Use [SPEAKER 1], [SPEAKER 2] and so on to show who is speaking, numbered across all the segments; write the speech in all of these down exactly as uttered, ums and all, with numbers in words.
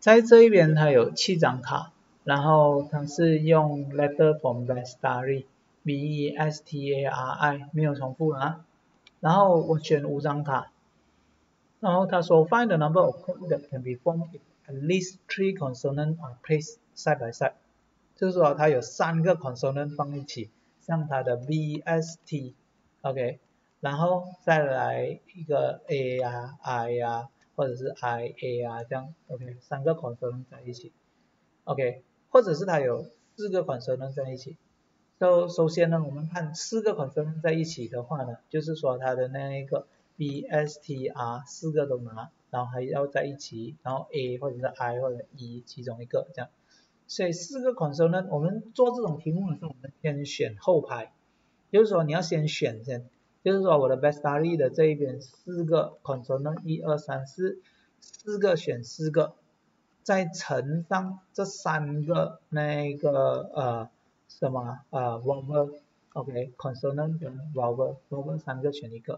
[SPEAKER 1] 在这一边它有七张卡，然后它是用 letter from Bestari B E S T A R I 没有重复啊。然后我选五张卡，然后他说 find the number of codes that can be formed if at least three consonants are placed side by side， 就是说它有三个 consonant 放一起，像它的 B S T OK， 然后再来一个 A 啊 I 啊或者是 I A 啊这样 OK， 三个 consonant 在一起 OK， 或者是它有四个 consonant 在一起。So, 首先呢，我们看四个 consonant 在一起的话呢，就是说它的那一个 B S T R 四个都拿，然后还要在一起，然后 A 或者是 I 或者 E 其中一个这样。所以四个 consonant 我们做这种题目的时候，我们先选后排，就是说你要先选先，就是说我的 Bestari 的这一边四个 consonant 一二三四，四个选四个，再乘上这三个那个呃。什么呃 vowel OK consonant 跟 vowel vowel 三个选一个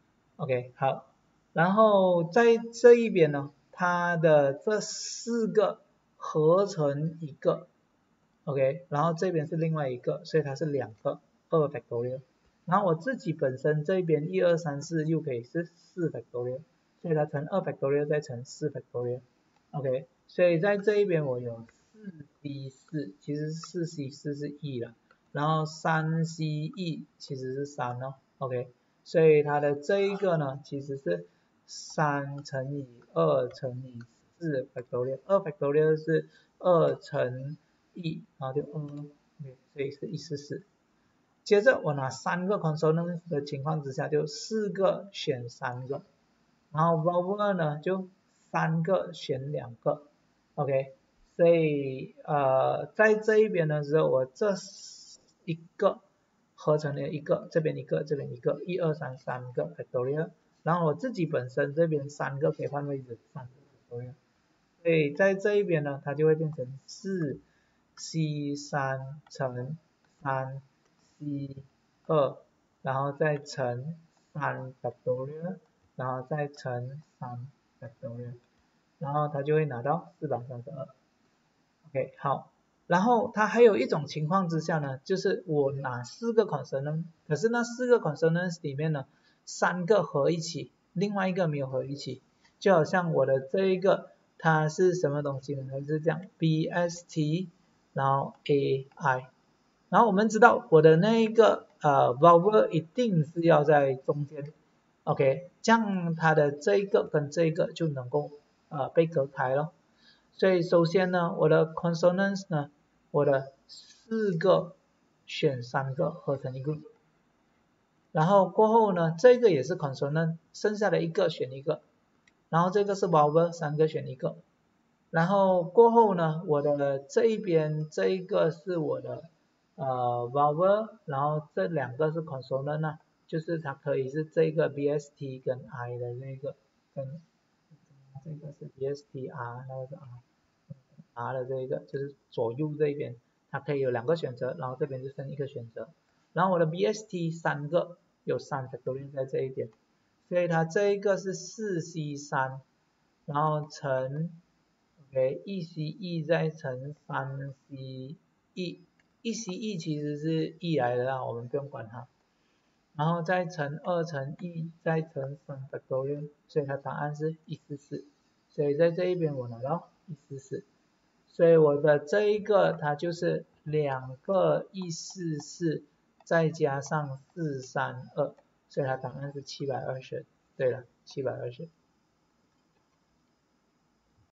[SPEAKER 1] OK 好，然后在这一边呢，它的这四个合成一个 OK， 然后这边是另外一个，所以它是两个二 factorial， 然后我自己本身这边一二三四又可以是四 factorial， 所以它乘二 factorial 再乘四 factorial OK， 所以在这一边我有四 C 四，其实四 C 四是 E 了，然后三 C E 其实是三哦 OK， 所以它的这一个呢其实是三乘以二乘以四 factorial， 二 factorial 是二乘 E， 然后就二，所以是一百四十四。接着我拿三个 consonant 的情况之下，就四个选三个，然后 vowel 呢就三个选两个 OK， 所以呃在这一边的时候，我这一个合成了一个，这边一个，这边一个，一二三三个 factorial， 然后我自己本身这边三个可以换位置，三个 factorial， 所以在这一边呢，它就会变成四 C 三乘三 C 二，然后再乘三 factorial， 然后再乘三 factorial， 然后它就会拿到四百三十二 OK 好，然后它还有一种情况之下呢，就是我拿四个 consonant， 可是那四个 consonant 里面呢，三个合一起，另外一个没有合一起，就好像我的这一个它是什么东西呢？它是这样 B S T 然后 A I， 然后我们知道我的那一个呃 vowel 一定是要在中间 OK， 这样它的这一个跟这一个就能够呃被隔开了。所以首先呢，我的 consonants 呢，我的四个选三个合成一个，然后过后呢，这个也是 consonant， 剩下的一个选一个，然后这个是 vowel， 三个选一个，然后过后呢，我的这一边这一个是我的呃 vowel， 然后这两个是 consonant 啊，就是它可以是这个 B S T 跟 I 的那个跟这个是 B S T R， 那个是 R。R 的这一个就是左右这一边，它可以有两个选择，然后这边就剩一个选择。然后我的 B S T 三个有三 factorial 在这一边，所以它这一个是四 C 三，然后乘 OK 一 C E 再乘三 C E， 一 C E 其实是 E 来的啦，我们不用管它。然后再乘二乘 E 再乘三 factorial， 所以它答案是一百四十四，所以在这一边我拿到一百四十四。所以我的这一个它就是两个一百四十四再加上四百三十二，所以它答案是七百二十。对了，七百二十。